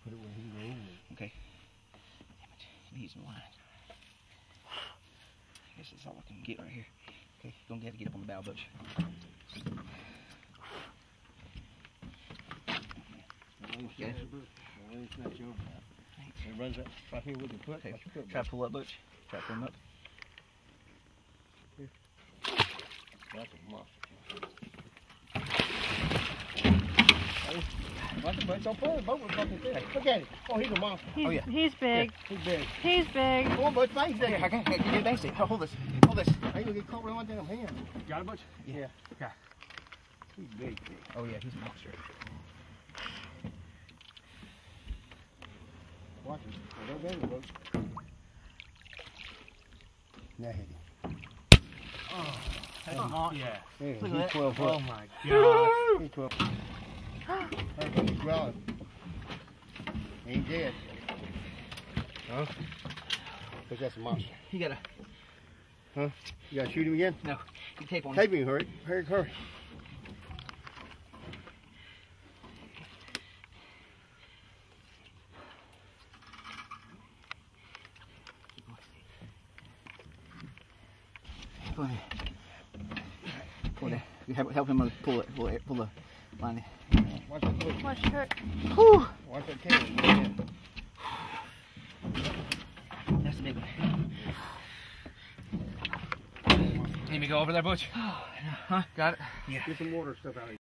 Put it where he can go. Okay. Damn it. He needs some line. I guess that's all I can get right here. Okay, you're gonna have to get up on the bow, Butch. Get it? It runs right here with your foot. Okay. Try to pull up, Butch. Try to pull him up. Here. That's a monster. Watch it, Butch. Don't pull the boat with fucking fish. Look at it. Oh, he's a monster. He's big. Yeah, he's big. He's big. Come on, Butch, bang Here, I can give you a bang stick. Hold this. Hold this. I ain't gonna get caught with one damn hand. Got it, Butch? Yeah. Okay. He's big. Oh yeah, he's a monster. Watch it. Oh, don't get him, Butch. Now hit him. Oh, that's a monster. Yeah. Look at He's that. 12 foot. Oh my god. He's 12. He's growling. He ain't dead. Huh? Because that's a monster. You gotta. Huh? You gotta shoot him again? No. You tape on him. Tape him, hurry. Hurry, hurry. Go ahead. Pull it. You help him pull it. Pull the line. Watch that foot. Watch her. Whew. Watch that tail. Yeah. That's the big one. Need me to go over there, Butch? Huh? Got it? Get some water stuff out of here.